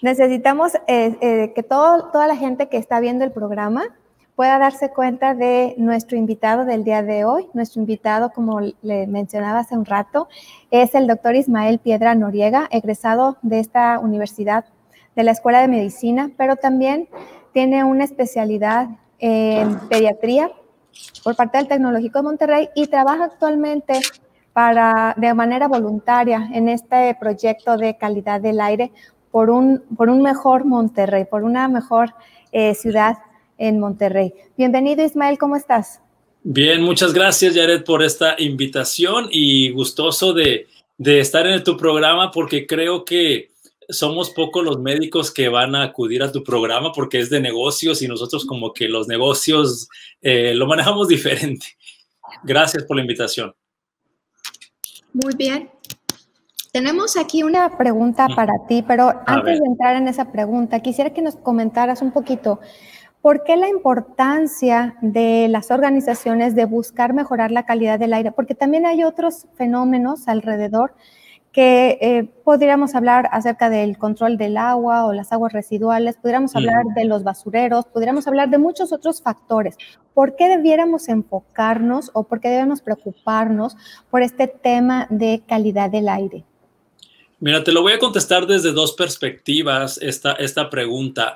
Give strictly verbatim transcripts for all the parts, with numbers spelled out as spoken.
necesitamos eh, eh, que todo, toda la gente que está viendo el programa pueda darse cuenta de nuestro invitado del día de hoy. Nuestro invitado, como le mencionaba hace un rato, es el doctor Ismael Piedra Noriega, egresado de esta universidad, de la Escuela de Medicina, pero también tiene una especialidad en pediatría por parte del Tecnológico de Monterrey y trabaja actualmente para, de manera voluntaria en este proyecto de calidad del aire por un, por un mejor Monterrey, por una mejor eh, ciudad en Monterrey. Bienvenido, Ismael, ¿cómo estás? Bien, muchas gracias, Yaret, por esta invitación y gustoso de, de estar en tu programa porque creo que somos pocos los médicos que van a acudir a tu programa porque es de negocios y nosotros como que los negocios eh, lo manejamos diferente. Gracias por la invitación. Muy bien. Tenemos aquí una pregunta para ti, pero a antes ver. de entrar en esa pregunta, quisiera que nos comentaras un poquito ¿por qué la importancia de las organizaciones de buscar mejorar la calidad del aire? Porque también hay otros fenómenos alrededor que eh, podríamos hablar acerca del control del agua o las aguas residuales, podríamos hablar de los basureros, podríamos hablar de muchos otros factores. ¿Por qué debiéramos enfocarnos o por qué debemos preocuparnos por este tema de calidad del aire? Mira, te lo voy a contestar desde dos perspectivas esta, esta pregunta.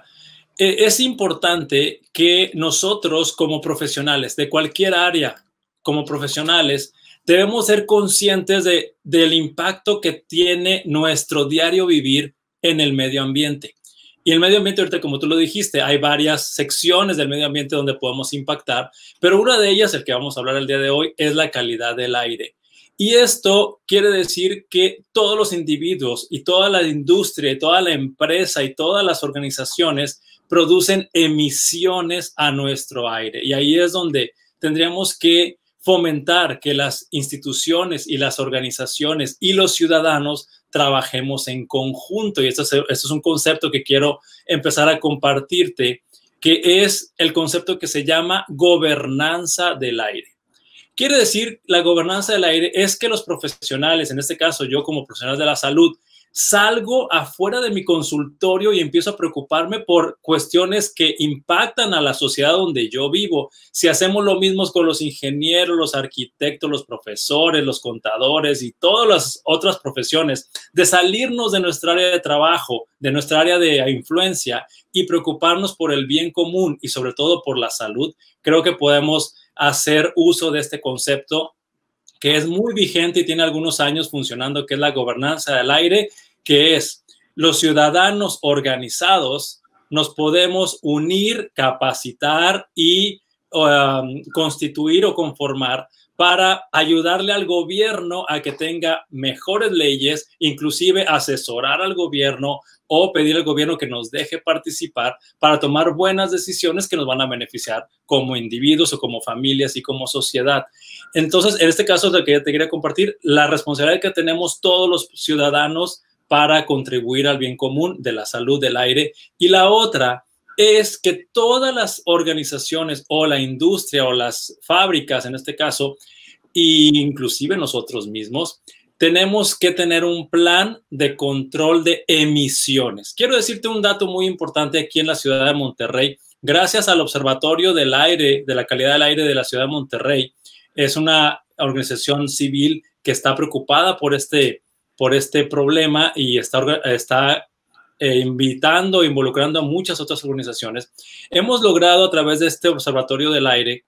Es importante que nosotros como profesionales de cualquier área, como profesionales, debemos ser conscientes de, del impacto que tiene nuestro diario vivir en el medio ambiente. Y el medio ambiente, ahorita como tú lo dijiste, hay varias secciones del medio ambiente donde podemos impactar, pero una de ellas, el que vamos a hablar el día de hoy, es la calidad del aire. Y esto quiere decir que todos los individuos y toda la industria y toda la empresa y todas las organizaciones producen emisiones a nuestro aire. Y ahí es donde tendríamos que fomentar que las instituciones y las organizaciones y los ciudadanos trabajemos en conjunto. Y esto es, esto es un concepto que quiero empezar a compartirte, que es el concepto que se llama gobernanza del aire. Quiere decir, la gobernanza del aire es que los profesionales, en este caso yo como profesional de la salud, salgo afuera de mi consultorio y empiezo a preocuparme por cuestiones que impactan a la sociedad donde yo vivo. Si hacemos lo mismo con los ingenieros, los arquitectos, los profesores, los contadores y todas las otras profesiones, de salirnos de nuestra área de trabajo, de nuestra área de influencia y preocuparnos por el bien común y sobre todo por la salud, creo que podemos hacer uso de este concepto que es muy vigente y tiene algunos años funcionando, que es la gobernanza del aire, que es los ciudadanos organizados nos podemos unir, capacitar y um, constituir o conformar para ayudarle al gobierno a que tenga mejores leyes, inclusive asesorar al gobierno o pedir al gobierno que nos deje participar para tomar buenas decisiones que nos van a beneficiar como individuos o como familias y como sociedad. Entonces, en este caso, lo que yo te quería compartir, la responsabilidad que tenemos todos los ciudadanos para contribuir al bien común de la salud del aire. Y la otra es que todas las organizaciones o la industria o las fábricas, en este caso, e inclusive nosotros mismos, tenemos que tener un plan de control de emisiones. Quiero decirte un dato muy importante aquí en la ciudad de Monterrey. Gracias al Observatorio del Aire, de la Calidad del Aire de la ciudad de Monterrey, es una organización civil que está preocupada por este, por este problema y está, está eh, invitando, involucrando a muchas otras organizaciones. Hemos logrado a través de este Observatorio del Aire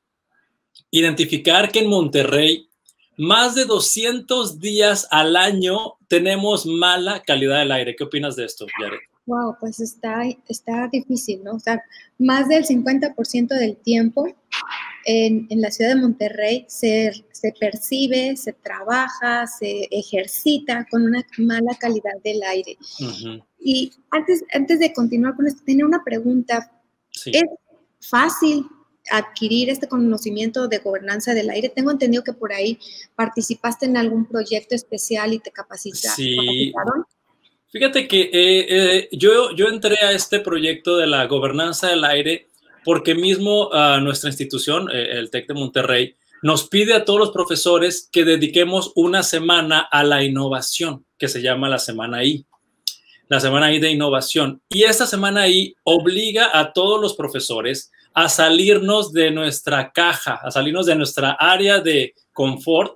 identificar que en Monterrey más de doscientos días al año tenemos mala calidad del aire. ¿Qué opinas de esto, Yaret? Wow, pues está, está difícil, ¿no? O sea, más del cincuenta por ciento del tiempo en, en la ciudad de Monterrey se, se percibe, se trabaja, se ejercita con una mala calidad del aire. Uh-huh. Y antes, antes de continuar con esto, tenía una pregunta. Sí. ¿Es fácil adquirir este conocimiento de gobernanza del aire? Tengo entendido que por ahí participaste en algún proyecto especial y te capacitaron. Sí. capacitaron. Fíjate que eh, eh, yo, yo entré a este proyecto de la gobernanza del aire porque mismo uh, nuestra institución, eh, el TEC de Monterrey, nos pide a todos los profesores que dediquemos una semana a la innovación, que se llama la Semana I. la semana I de innovación. Y esta semana I obliga a todos los profesores a salirnos de nuestra caja, a salirnos de nuestra área de confort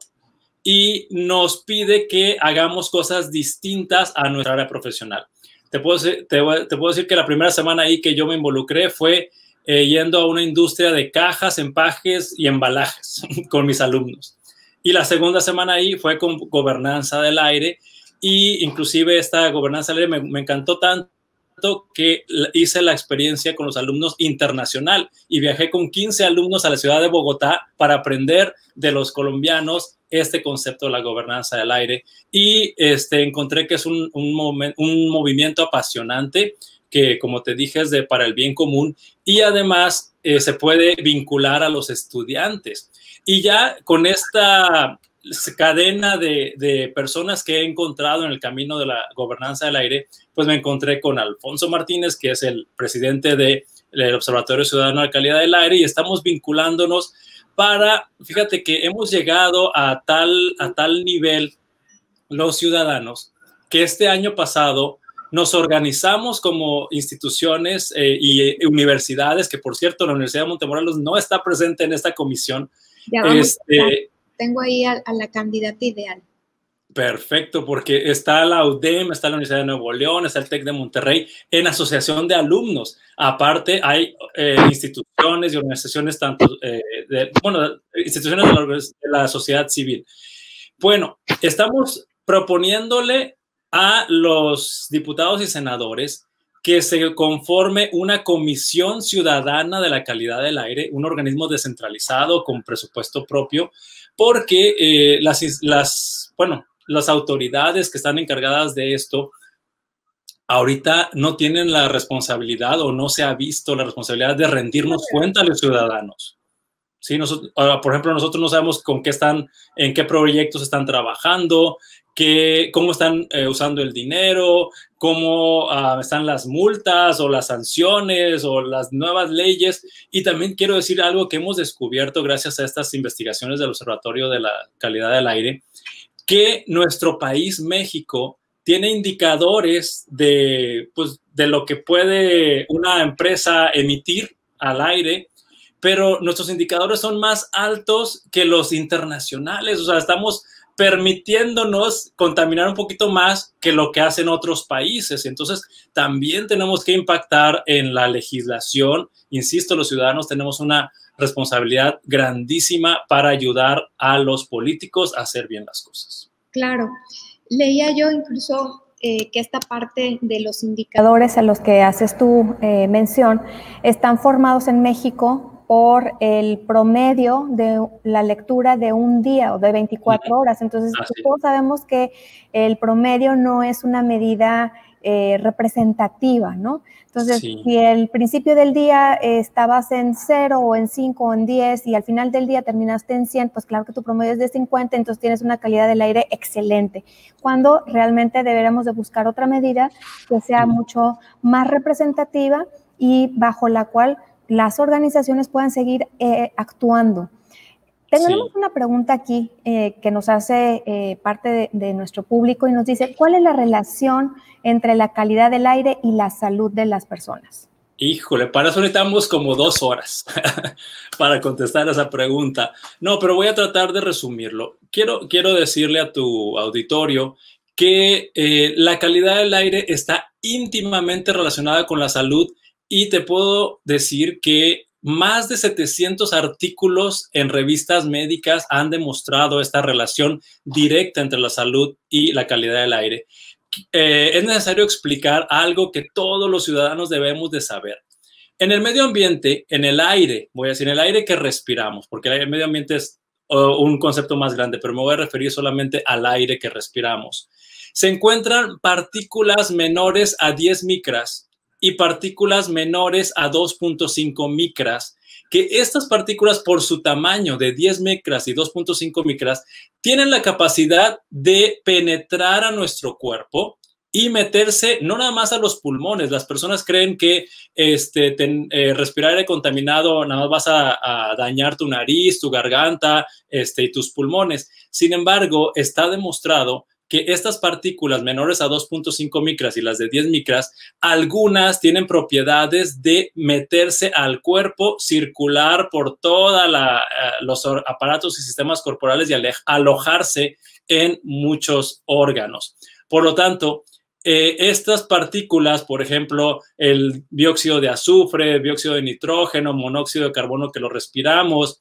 y nos pide que hagamos cosas distintas a nuestra área profesional. Te puedo, te, te puedo decir que la primera semana ahí que yo me involucré fue eh, yendo a una industria de cajas, empaques y embalajes con mis alumnos. Y la segunda semana ahí fue con gobernanza del aire, y inclusive esta gobernanza del aire me, me encantó tanto que hice la experiencia con los alumnos internacional y viajé con quince alumnos a la ciudad de Bogotá para aprender de los colombianos este concepto de la gobernanza del aire, y este, encontré que es un, un, momen, un movimiento apasionante que, como te dije, es de, para el bien común, y además eh, se puede vincular a los estudiantes. Y ya con esta cadena de, de personas que he encontrado en el camino de la gobernanza del aire, pues me encontré con Alfonso Martínez, que es el presidente del Observatorio Ciudadano de la Calidad del Aire, y estamos vinculándonos para, fíjate que hemos llegado a tal, a tal nivel los ciudadanos que este año pasado nos organizamos como instituciones eh, y universidades, que por cierto la Universidad de Montemorelos no está presente en esta comisión. Ya vamos este, Tengo ahí a, a la candidata ideal. Perfecto, porque está la U D E M, está la Universidad de Nuevo León, está el TEC de Monterrey, en asociación de alumnos. Aparte, hay eh, instituciones y organizaciones, tanto, eh, de, bueno, instituciones de la, de la sociedad civil. Bueno, estamos proponiéndole a los diputados y senadores que se conforme una comisión ciudadana de la calidad del aire, un organismo descentralizado con presupuesto propio, porque eh, las, las, bueno, las autoridades que están encargadas de esto ahorita no tienen la responsabilidad, o no se ha visto la responsabilidad de rendirnos cuenta a los ciudadanos. Sí, nosotros, por ejemplo, nosotros no sabemos con qué están, en qué proyectos están trabajando, qué, cómo están eh, usando el dinero, cómo uh, están las multas o las sanciones o las nuevas leyes. Y también quiero decir algo que hemos descubierto gracias a estas investigaciones del Observatorio de la Calidad del Aire, que nuestro país, México, tiene indicadores de, pues, de lo que puede una empresa emitir al aire, pero nuestros indicadores son más altos que los internacionales. O sea, estamos permitiéndonos contaminar un poquito más que lo que hacen otros países. Entonces, también tenemos que impactar en la legislación. Insisto, los ciudadanos tenemos una responsabilidad grandísima para ayudar a los políticos a hacer bien las cosas. Claro. Leía yo incluso eh, que esta parte de los indicadores a los que haces tu eh, mención están formados en México por el promedio de la lectura de un día o de veinticuatro horas. Entonces, ah, sí. Todos sabemos que el promedio no es una medida eh, representativa, ¿no? Entonces, sí. Si el principio del día eh, estabas en cero o en cinco o en diez y al final del día terminaste en cien, pues claro que tu promedio es de cincuenta, entonces tienes una calidad del aire excelente. Cuando realmente deberíamos de buscar otra medida que sea mucho más representativa y bajo la cual las organizaciones puedan seguir eh, actuando. Tenemos sí. una pregunta aquí eh, que nos hace eh, parte de, de nuestro público y nos dice, ¿cuál es la relación entre la calidad del aire y la salud de las personas? Híjole, para eso necesitamos como dos horas para contestar esa pregunta. No, pero voy a tratar de resumirlo. Quiero, quiero decirle a tu auditorio que eh, la calidad del aire está íntimamente relacionada con la salud. Y te puedo decir que más de setecientos artículos en revistas médicas han demostrado esta relación directa entre la salud y la calidad del aire. Eh, es necesario explicar algo que todos los ciudadanos debemos de saber. En el medio ambiente, en el aire, voy a decir, en el aire que respiramos, porque el medio ambiente es uh, un concepto más grande, pero me voy a referir solamente al aire que respiramos. Se encuentran partículas menores a diez micras y partículas menores a dos punto cinco micras, que estas partículas por su tamaño de diez micras y dos punto cinco micras tienen la capacidad de penetrar a nuestro cuerpo y meterse no nada más a los pulmones. Las personas creen que este, ten, eh, respirar aire contaminado nada más vas a, a dañar tu nariz, tu garganta este, y tus pulmones. Sin embargo, está demostrado que estas partículas menores a dos punto cinco micras y las de diez micras, algunas tienen propiedades de meterse al cuerpo, circular por todos uh, los aparatos y sistemas corporales y alojarse en muchos órganos. Por lo tanto, eh, estas partículas, por ejemplo, el dióxido de azufre, dióxido de nitrógeno, monóxido de carbono que lo respiramos,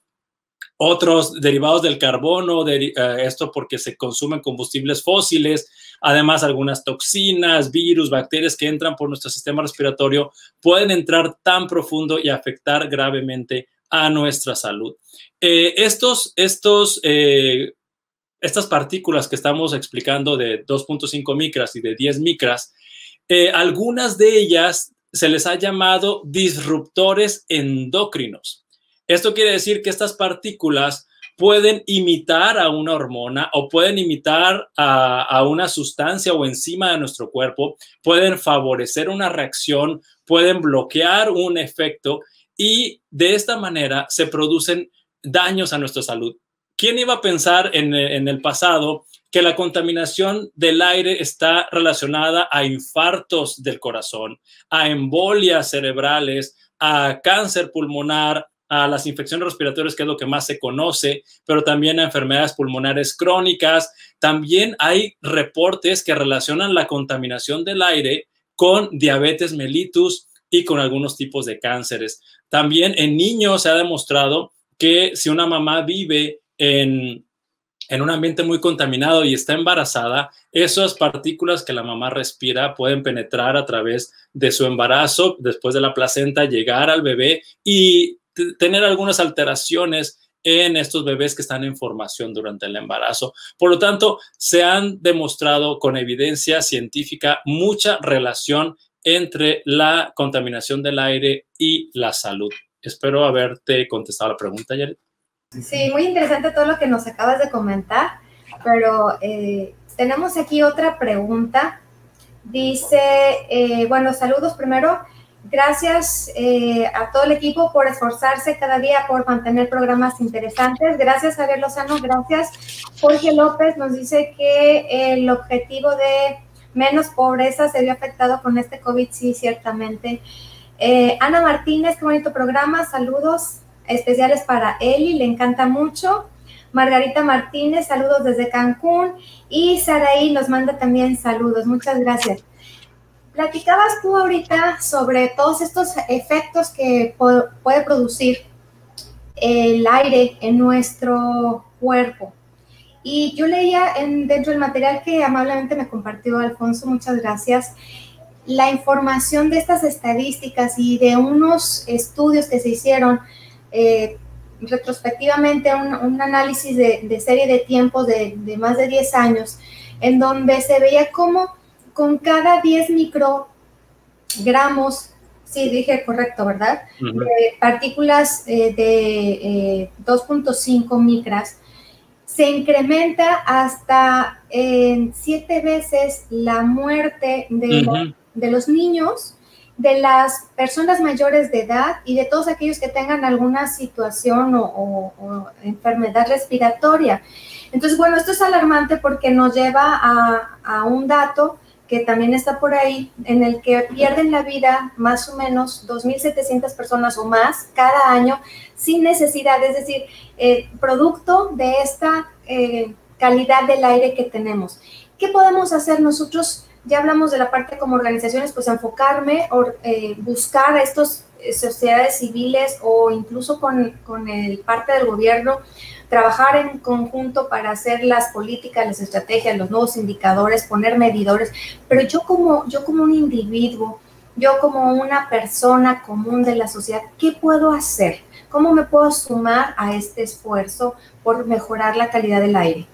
otros derivados del carbono, de, uh, esto porque se consumen combustibles fósiles, además algunas toxinas, virus, bacterias que entran por nuestro sistema respiratorio pueden entrar tan profundo y afectar gravemente a nuestra salud. Eh, estos, estos, eh, estas partículas que estamos explicando de dos punto cinco micras y de diez micras, eh, algunas de ellas se les ha llamado disruptores endocrinos. Esto quiere decir que estas partículas pueden imitar a una hormona o pueden imitar a, a una sustancia o enzima de nuestro cuerpo, pueden favorecer una reacción, pueden bloquear un efecto y de esta manera se producen daños a nuestra salud. ¿Quién iba a pensar en, en el pasado que la contaminación del aire está relacionada a infartos del corazón, a embolias cerebrales, a cáncer pulmonar, a las infecciones respiratorias, que es lo que más se conoce, pero también a enfermedades pulmonares crónicas? También hay reportes que relacionan la contaminación del aire con diabetes mellitus y con algunos tipos de cánceres. También en niños se ha demostrado que si una mamá vive en, en un ambiente muy contaminado y está embarazada, esas partículas que la mamá respira pueden penetrar a través de su embarazo, después de la placenta, llegar al bebé y tener algunas alteraciones en estos bebés que están en formación durante el embarazo. Por lo tanto, se han demostrado con evidencia científica mucha relación entre la contaminación del aire y la salud. Espero haberte contestado la pregunta, Yaret. Sí, muy interesante todo lo que nos acabas de comentar, pero eh, tenemos aquí otra pregunta. Dice, eh, bueno, saludos primero. Gracias eh, a todo el equipo por esforzarse cada día por mantener programas interesantes. Gracias, Javier Lozano. Gracias. Jorge López nos dice que el objetivo de menos pobreza se vio afectado con este COVID. Sí, ciertamente. Eh, Ana Martínez, qué bonito programa. Saludos especiales para Eli, le encanta mucho. Margarita Martínez, saludos desde Cancún. Y Saraí nos manda también saludos. Muchas gracias. Platicabas tú ahorita sobre todos estos efectos que puede producir el aire en nuestro cuerpo. Y yo leía en, dentro del material que amablemente me compartió Alfonso, muchas gracias, la información de estas estadísticas y de unos estudios que se hicieron eh, retrospectivamente, un, un análisis de, de serie de tiempos de, de más de diez años, en donde se veía cómo con cada diez microgramos, sí dije correcto, ¿verdad? Uh-huh. De partículas eh, de eh, dos punto cinco micras, se incrementa hasta eh, siete veces la muerte de, uh-huh. la, de los niños, de las personas mayores de edad y de todos aquellos que tengan alguna situación o, o, o enfermedad respiratoria. Entonces, bueno, esto es alarmante porque nos lleva a, a un dato que también está por ahí, en el que pierden la vida más o menos dos mil setecientas personas o más cada año sin necesidad, es decir, eh, producto de esta eh, calidad del aire que tenemos. ¿Qué podemos hacer nosotros? Ya hablamos de la parte como organizaciones, pues enfocarme o eh, buscar a estas eh, sociedades civiles o incluso con, con el parte del gobierno, trabajar en conjunto para hacer las políticas, las estrategias, los nuevos indicadores, poner medidores, pero yo como, yo como un individuo, yo como una persona común de la sociedad, ¿qué puedo hacer? ¿Cómo me puedo sumar a este esfuerzo por mejorar la calidad del aire?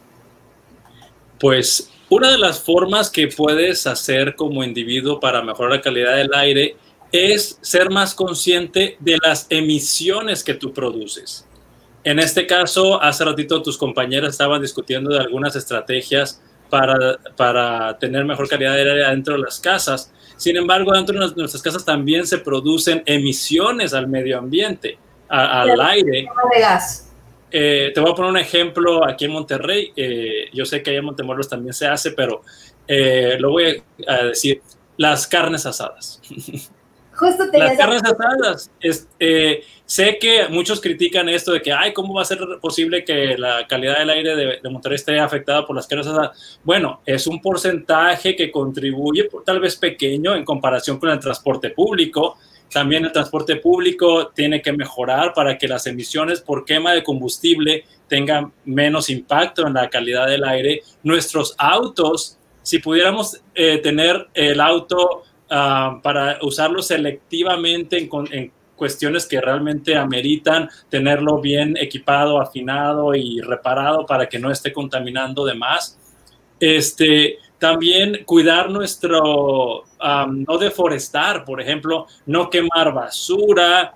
Pues una de las formas que puedes hacer como individuo para mejorar la calidad del aire es ser más consciente de las emisiones que tú produces. En este caso, hace ratito tus compañeras estaban discutiendo de algunas estrategias para, para tener mejor calidad de aire dentro de las casas. Sin embargo, dentro de nuestras casas también se producen emisiones al medio ambiente, a, al aire. De gas. Eh, te voy a poner un ejemplo aquí en Monterrey. Eh, yo sé que allá en Montemorelos también se hace, pero eh, lo voy a decir. Las carnes asadas. Justo te Las carnes asadas. Es, eh, sé que muchos critican esto de que, ay, ¿cómo va a ser posible que la calidad del aire de, de Monterrey esté afectada por las carnes asadas? Bueno, es un porcentaje que contribuye, tal vez pequeño, en comparación con el transporte público. También el transporte público tiene que mejorar para que las emisiones por quema de combustible tengan menos impacto en la calidad del aire. Nuestros autos, si pudiéramos eh, tener el auto uh, para usarlo selectivamente en, en cuestiones que realmente ameritan tenerlo bien equipado, afinado y reparado para que no esté contaminando de más. Este, también cuidar nuestro, um, no deforestar, por ejemplo, no quemar basura,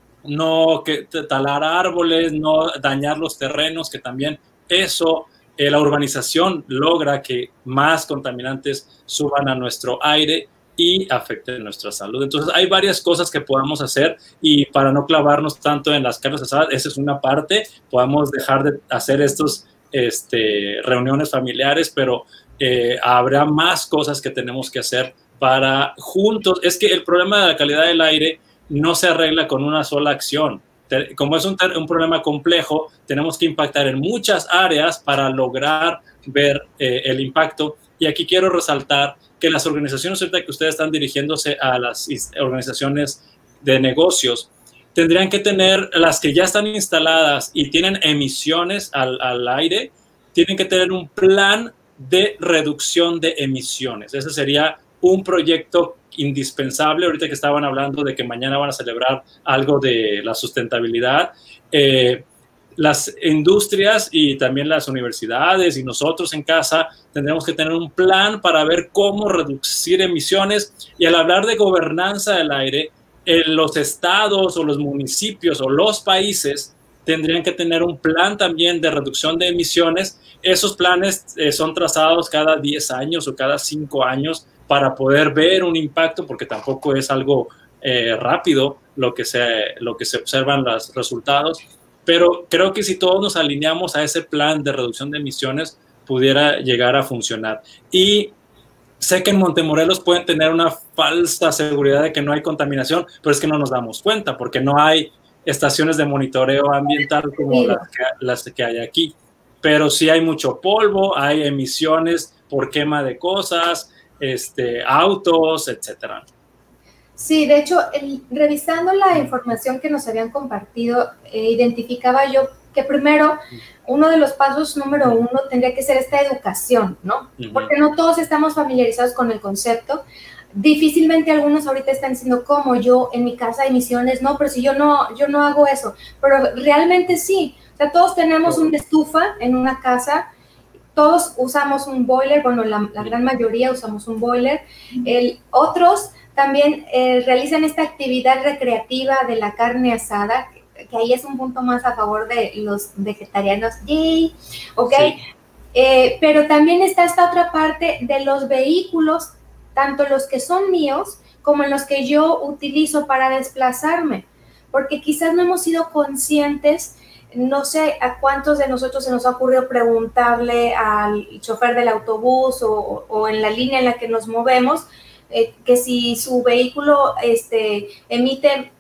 no que, talar árboles, no dañar los terrenos, que también eso, eh, la urbanización logra que más contaminantes suban a nuestro aire y afecten nuestra salud. Entonces hay varias cosas que podamos hacer y para no clavarnos tanto en las carnes asadas, esa es una parte, podamos dejar de hacer estos Este, reuniones familiares, pero eh, habrá más cosas que tenemos que hacer para juntos. Es que el problema de la calidad del aire no se arregla con una sola acción. Como es un, un problema complejo, tenemos que impactar en muchas áreas para lograr ver eh, el impacto. Y aquí quiero resaltar que las organizaciones, ahorita que ustedes están dirigiéndose a las organizaciones de negocios, tendrían que tener, las que ya están instaladas y tienen emisiones al, al aire, tienen que tener un plan de reducción de emisiones. Ese sería un proyecto indispensable. Ahorita que estaban hablando de que mañana van a celebrar algo de la sustentabilidad, eh, las industrias y también las universidades y nosotros en casa tendremos que tener un plan para ver cómo reducir emisiones. Y al hablar de gobernanza del aire, en los estados o los municipios o los países tendrían que tener un plan también de reducción de emisiones. Esos planes eh, son trazados cada diez años o cada cinco años para poder ver un impacto, porque tampoco es algo eh, rápido lo que, se, lo que se observan los resultados. Pero creo que si todos nos alineamos a ese plan de reducción de emisiones, pudiera llegar a funcionar. Y sé que en Montemorelos pueden tener una falsa seguridad de que no hay contaminación, pero es que no nos damos cuenta porque no hay estaciones de monitoreo ambiental como las que, las que hay aquí. Pero sí hay mucho polvo, hay emisiones por quema de cosas, este, autos, etcétera. Sí, de hecho, el, revisando la información que nos habían compartido, eh, identificaba yo que primero, uno de los pasos número uno tendría que ser esta educación, ¿no? Uh-huh. Porque no todos estamos familiarizados con el concepto. Difícilmente algunos ahorita están diciendo, ¿cómo? Yo en mi casa hay emisiones, no, pero si yo no, yo no hago eso. Pero realmente sí. O sea, todos tenemos una estufa en una casa, todos usamos un boiler, bueno, la, la gran mayoría usamos un boiler. El, otros también eh, realizan esta actividad recreativa de la carne asada, que ahí es un punto más a favor de los vegetarianos, ¡yay! ¿Ok? Sí. Eh, pero también está esta otra parte de los vehículos, tanto los que son míos como los que yo utilizo para desplazarme, porque quizás no hemos sido conscientes, no sé a cuántos de nosotros se nos ha ocurrido preguntarle al chofer del autobús o, o en la línea en la que nos movemos, eh, que si su vehículo este, emite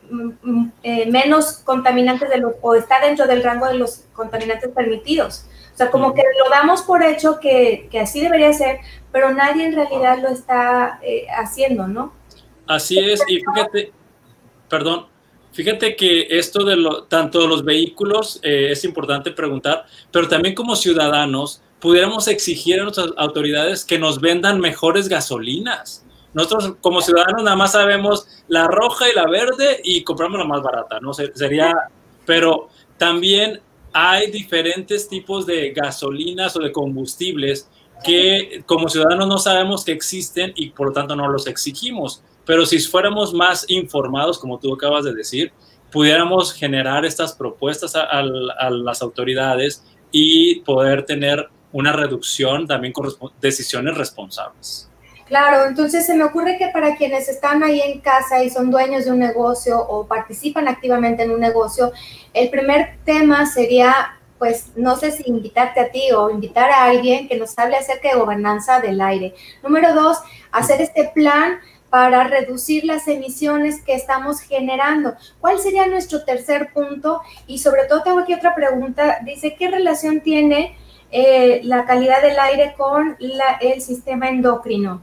Eh, menos contaminantes de los, o está dentro del rango de los contaminantes permitidos. O sea, como que lo damos por hecho que, que así debería ser, pero nadie en realidad lo está eh, haciendo, ¿no? Así es, y fíjate, perdón, fíjate que esto de lo, tanto de los vehículos eh, es importante preguntar, pero también como ciudadanos pudiéramos exigir a nuestras autoridades que nos vendan mejores gasolinas. Nosotros como ciudadanos nada más sabemos la roja y la verde y compramos la más barata, ¿no? Sería, pero también hay diferentes tipos de gasolinas o de combustibles que como ciudadanos no sabemos que existen y por lo tanto no los exigimos. Pero si fuéramos más informados, como tú acabas de decir, pudiéramos generar estas propuestas a, a, a las autoridades y poder tener una reducción también con decisiones responsables. Claro, entonces se me ocurre que para quienes están ahí en casa y son dueños de un negocio o participan activamente en un negocio, el primer tema sería pues no sé si invitarte a ti o invitar a alguien que nos hable acerca de gobernanza del aire. Número dos, hacer este plan para reducir las emisiones que estamos generando. ¿Cuál sería nuestro tercer punto? Y sobre todo tengo aquí otra pregunta. Dice, ¿qué relación tiene eh, la calidad del aire con la, el sistema endocrino?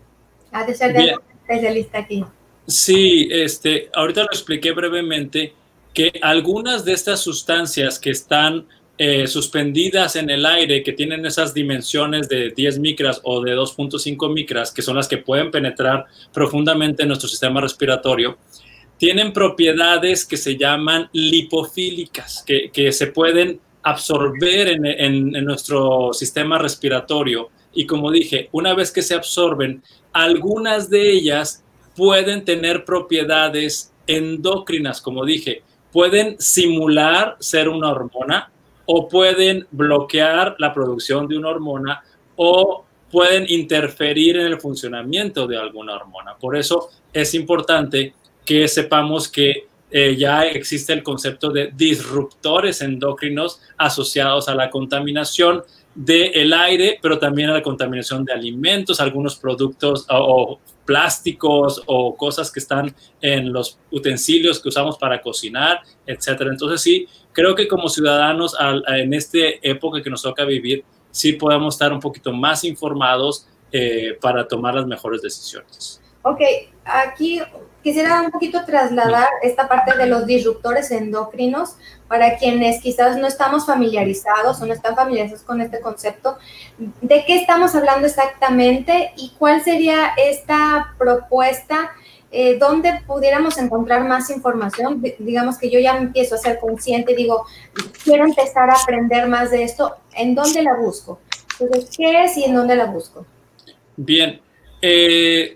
Ha de ser de algún especialista aquí. Sí, este, ahorita lo expliqué brevemente, que algunas de estas sustancias que están eh, suspendidas en el aire, que tienen esas dimensiones de diez micras o de dos punto cinco micras, que son las que pueden penetrar profundamente en nuestro sistema respiratorio, tienen propiedades que se llaman lipofílicas, que, que se pueden absorber en, en, en nuestro sistema respiratorio. Y como dije, una vez que se absorben, algunas de ellas pueden tener propiedades endócrinas, como dije, pueden simular ser una hormona o pueden bloquear la producción de una hormona o pueden interferir en el funcionamiento de alguna hormona. Por eso es importante que sepamos que eh, ya existe el concepto de disruptores endocrinos asociados a la contaminación del aire, pero también a la contaminación de alimentos, algunos productos o, o plásticos o cosas que están en los utensilios que usamos para cocinar, etcétera. Entonces sí, creo que como ciudadanos al, en esta época que nos toca vivir, sí podemos estar un poquito más informados eh, para tomar las mejores decisiones. Ok, aquí quisiera un poquito trasladar esta parte de los disruptores endocrinos para quienes quizás no estamos familiarizados o no están familiarizados con este concepto. ¿De qué estamos hablando exactamente y cuál sería esta propuesta? Eh, ¿Dónde pudiéramos encontrar más información? Digamos que yo ya me empiezo a ser consciente y digo, quiero empezar a aprender más de esto. ¿En dónde la busco? Entonces, ¿qué es y en dónde la busco? Bien. Eh,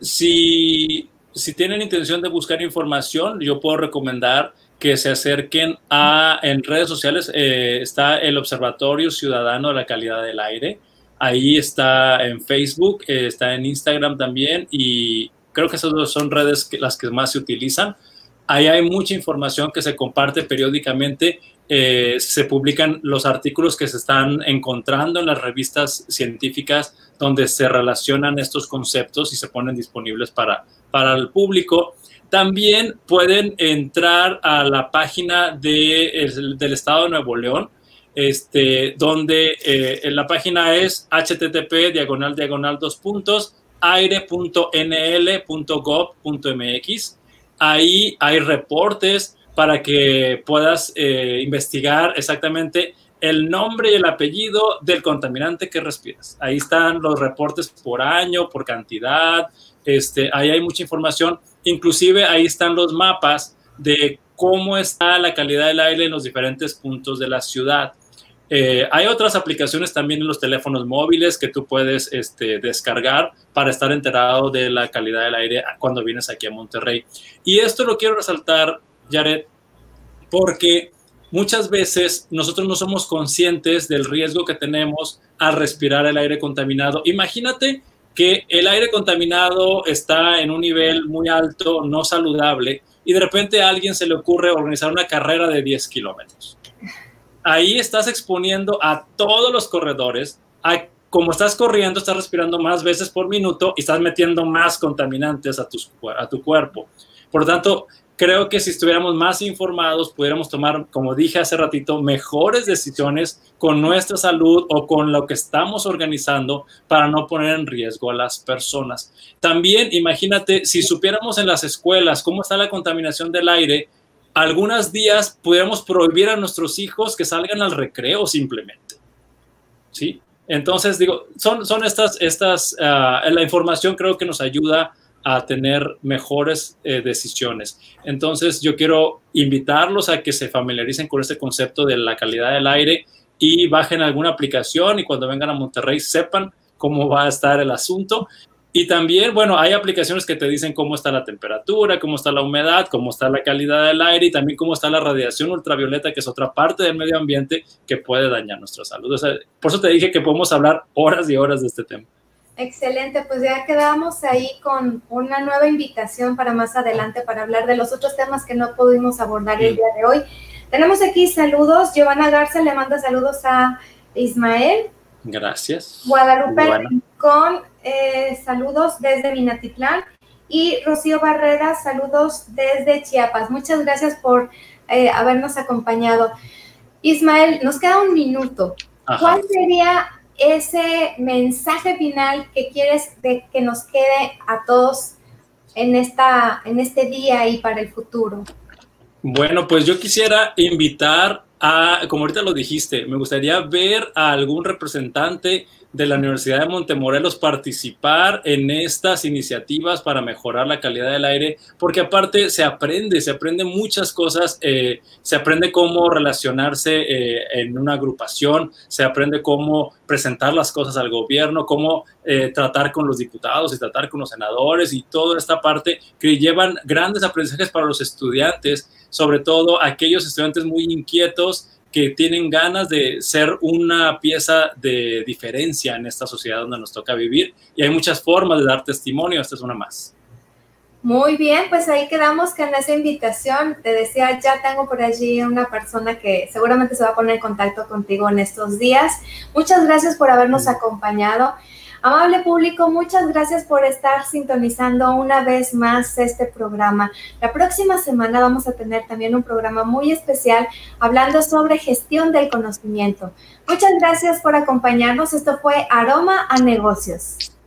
si, si tienen intención de buscar información, yo puedo recomendar que se acerquen a, en redes sociales, eh, está el Observatorio Ciudadano de la Calidad del Aire, ahí está en Facebook, eh, está en Instagram también, y creo que esas dos son redes que, las que más se utilizan. Ahí hay mucha información que se comparte periódicamente, eh, se publican los artículos que se están encontrando en las revistas científicas donde se relacionan estos conceptos y se ponen disponibles para, para el público. También pueden entrar a la página de, el, del Estado de Nuevo León, este, donde eh, la página es http diagonal diagonal dos puntos aire punto n l punto gov punto m x. Ahí hay reportes para que puedas eh, investigar exactamente el nombre y el apellido del contaminante que respiras. Ahí están los reportes por año, por cantidad, este, ahí hay mucha información. Inclusive ahí están los mapas de cómo está la calidad del aire en los diferentes puntos de la ciudad. Eh, hay otras aplicaciones también en los teléfonos móviles que tú puedes este, descargar para estar enterado de la calidad del aire cuando vienes aquí a Monterrey. Y esto lo quiero resaltar, Yaret, porque muchas veces nosotros no somos conscientes del riesgo que tenemos al respirar el aire contaminado. Imagínate que el aire contaminado está en un nivel muy alto, no saludable, y de repente a alguien se le ocurre organizar una carrera de diez kilómetros. Ahí estás exponiendo a todos los corredores, a, como estás corriendo, estás respirando más veces por minuto y estás metiendo más contaminantes a, tus, a tu cuerpo. Por lo tanto, creo que si estuviéramos más informados, pudiéramos tomar, como dije hace ratito, mejores decisiones con nuestra salud o con lo que estamos organizando para no poner en riesgo a las personas. También, imagínate, si supiéramos en las escuelas cómo está la contaminación del aire, algunos días pudiéramos prohibir a nuestros hijos que salgan al recreo simplemente, ¿sí? Entonces, digo, son, son estas, estas uh, la información creo que nos ayuda a tener mejores eh, decisiones. Entonces, yo quiero invitarlos a que se familiaricen con este concepto de la calidad del aire y bajen alguna aplicación y cuando vengan a Monterrey sepan cómo va a estar el asunto. Y también, bueno, hay aplicaciones que te dicen cómo está la temperatura, cómo está la humedad, cómo está la calidad del aire y también cómo está la radiación ultravioleta, que es otra parte del medio ambiente que puede dañar nuestra salud. O sea, por eso te dije que podemos hablar horas y horas de este tema. Excelente, pues ya quedamos ahí con una nueva invitación para más adelante para hablar de los otros temas que no pudimos abordar el día de hoy. Tenemos aquí saludos. Giovanna Garza le manda saludos a Ismael. Gracias. Guadalupe con eh, saludos desde Minatitlán. Y Rocío Barrera, saludos desde Chiapas. Muchas gracias por eh, habernos acompañado. Ismael, nos queda un minuto. Ajá. ¿Cuál sería ese mensaje final que quieres de que nos quede a todos en, esta, en este día y para el futuro? Bueno, pues yo quisiera invitar a, como ahorita lo dijiste, me gustaría ver a algún representante de la Universidad de Montemorelos participar en estas iniciativas para mejorar la calidad del aire, porque aparte se aprende, se aprende muchas cosas, eh, se aprende cómo relacionarse eh, en una agrupación, se aprende cómo presentar las cosas al gobierno, cómo eh, tratar con los diputados y tratar con los senadores y toda esta parte que llevan grandes aprendizajes para los estudiantes, sobre todo aquellos estudiantes muy inquietos que tienen ganas de ser una pieza de diferencia en esta sociedad donde nos toca vivir, y hay muchas formas de dar testimonio, esta es una más. Muy bien, pues ahí quedamos con esa invitación. Te decía, ya tengo por allí una persona que seguramente se va a poner en contacto contigo en estos días. Muchas gracias por habernos acompañado. Amable público, muchas gracias por estar sintonizando una vez más este programa. La próxima semana vamos a tener también un programa muy especial hablando sobre gestión del conocimiento. Muchas gracias por acompañarnos. Esto fue Aroma a Negocios.